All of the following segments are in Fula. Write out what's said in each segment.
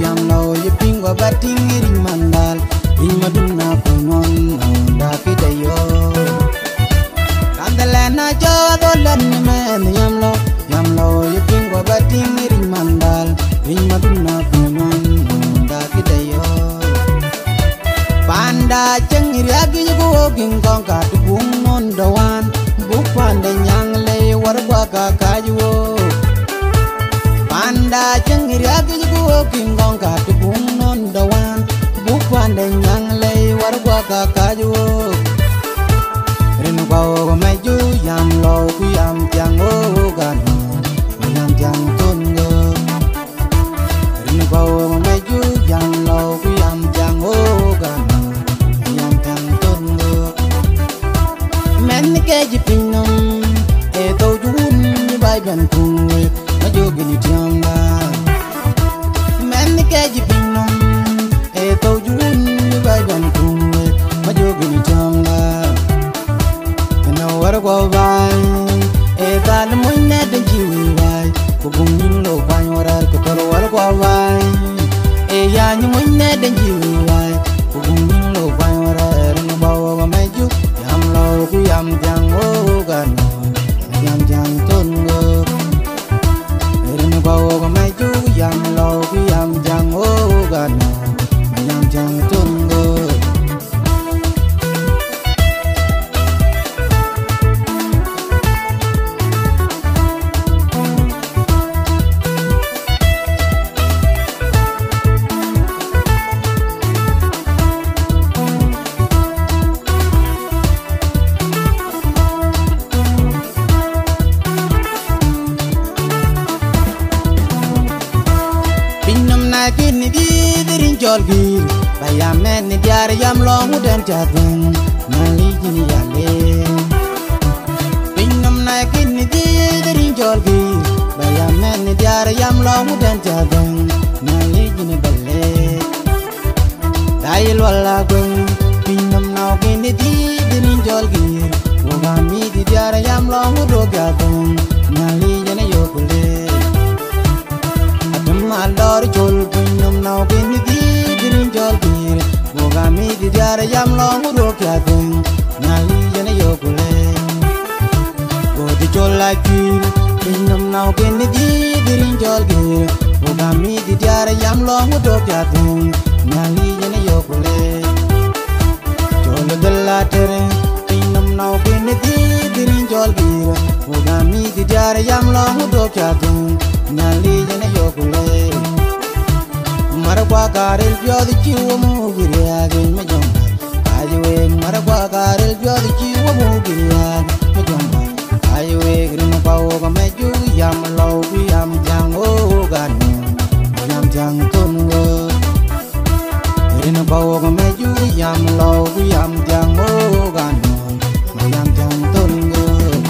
yam lo ye pingwa bating ring mandal in maduna punon da pidayo kandalena jo dolan men yam lo ye pingwa bating ring mandal in maduna punon da pidayo panda chengiri agi go ging kong ka tubung non dawan bu panda nyang le war gwa ka kajuo panda chengiri agi go ging kong ka tubung non dawan bu panda nyang le war gwa ka kajuo rin kwa go maju yam lo ku yam jang o gan yam jang ton go rin kwa go maju yam lo ku yam jang o gan keji pinnom e to jun ni bai ban kunwe ma jogi ni tiamba men keji pinnom e to jun ni bai ban kunwe ma jogi ni tiamba kana war ko bai e dal mun ne de jiwi bai ko bum ni lo bai warar ko to war ko bai e ya ni mun ne de jiwi bai ko bum ni lo bai warar ni bawa ma meju yam lo ku yam jang o gan yam jang ton go rin bawo ga mai ju yam lo ku yam jang o gan yam jang ton go kini di dirin jolgi bayam men diar yam long udan jadun mali jini yale pinnam na kini di dirin jolgi bayam men diar yam long udan jadun mali jini balle dayil wala gun pinnam na kini di dirin jolgi wogami di diar yam long udo jadun mali jini yokule malor jol pinnam naw bin di dirin jol bir bogami di diar yam long ro kya dun nali jene yokule o di jol la kir pinnam naw bin di dirin jol bir bogami di diar yam long ro kya dun nali jene yokule jol dalla tere pinnam naw bin di dirin jol bir bogami di diar yam long ro kya dun nali jene yokule maragwa karel byodi chiwo mugiri age majomba aywe maragwa karel byodi chiwo mugiri age majomba aywe green pawo ga meju yam lo yam jang o gan yam jang tongo green pawo ga meju yam lo yam jang o gan yam jang tongo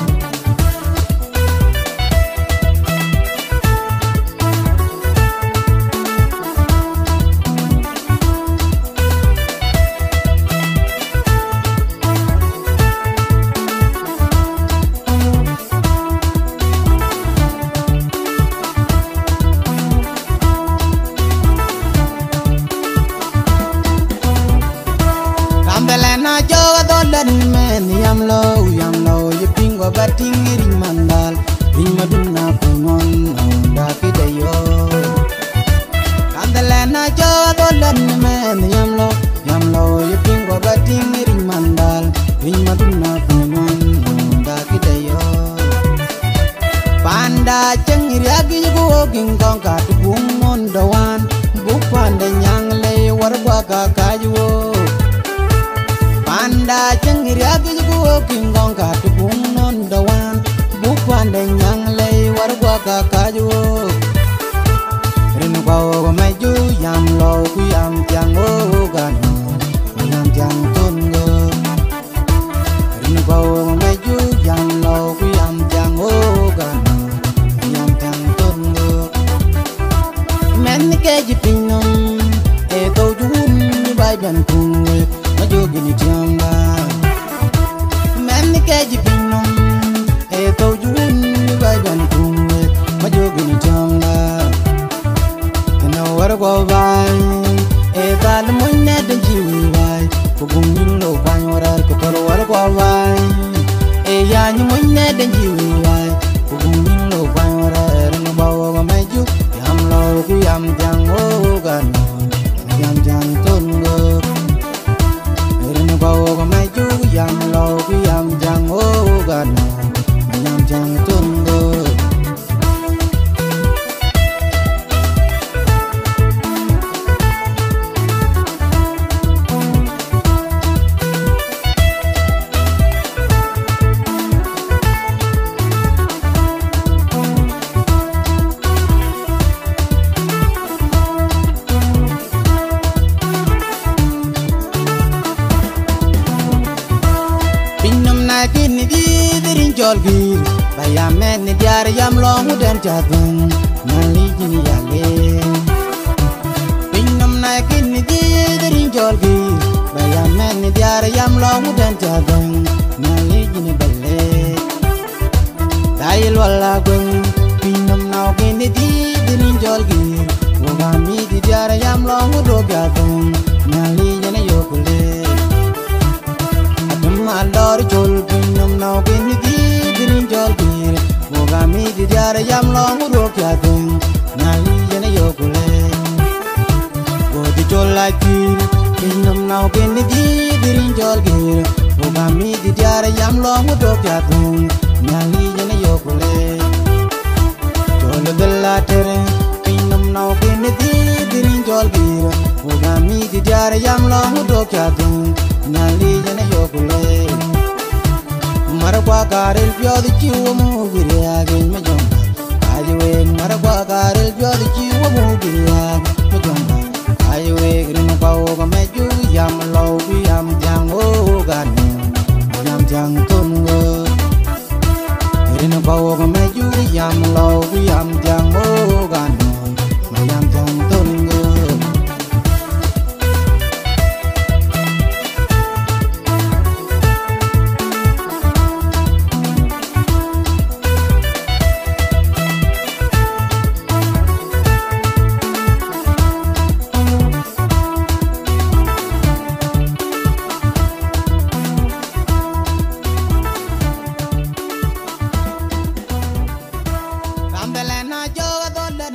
men yam lo ye pingwa bating ring mandal ring maduna punon da pidayo kandalena jo dolan men yam lo ye pingwa bating ring mandal ring maduna punon da pidayo panda chengiri agi go ging kong ka tubung non dawan bu panda nyang le war gwa ka kajuo panda chengiri agi go ging kong ka tubung non dawan bu panda nyang le war gwa ka kajuo rin kwa go maju yam lo ku yam jang o gan yam jang ton go rin kwa go maju yam lo ku yam jang o gan keji pinnom e to jun ni bai ban kunwe ma jogi ni tiamba men keji pinnom e to jun ni bai ban kunwe ma jogi ni tiamba kana war go vai e dal munne de jiwi vai ko gumin lo ban warar ko tor war go vai e ya ni munne de jiwi vai ko gumin lo ban warar no bawo go meju yam lo ku yam jang o gan yam jang ton go no bawo go meju yam lo ku yam jang o gan yam jang ton go Kini di dirin jolgi bayamen ni diar yam long udan jadun mali jini yale pinam na kini di dirin jolgi bayamen ni diar yam long udan jadun mali jini balle dayil wala gun pinam na kini di dirin jolgi wogami di diar yam long udan jadun mali jini yokule Alor jol pinam now kini di dirin jol bir mogami di diara yam long urok yadung nali jene yokule go di jol lakir pinam now kini di dirin jol bir mogami di diara yam long urok yadung nali jene yokule jol dalla tere pinam now kini di dirin jol bir mogami di diara yam long urok yadung nali jene yokule Maragwa garil pyo di chiwo mu giri agin me jomba Aywe maragwa garil pyo di chiwo mu giri agin me jomba Aywe grino pao ga meju yam lau yam jang o gano yam jang tungo Grino pao ga meju yam lau yam jang o gano yam jang tungo Belena joga dole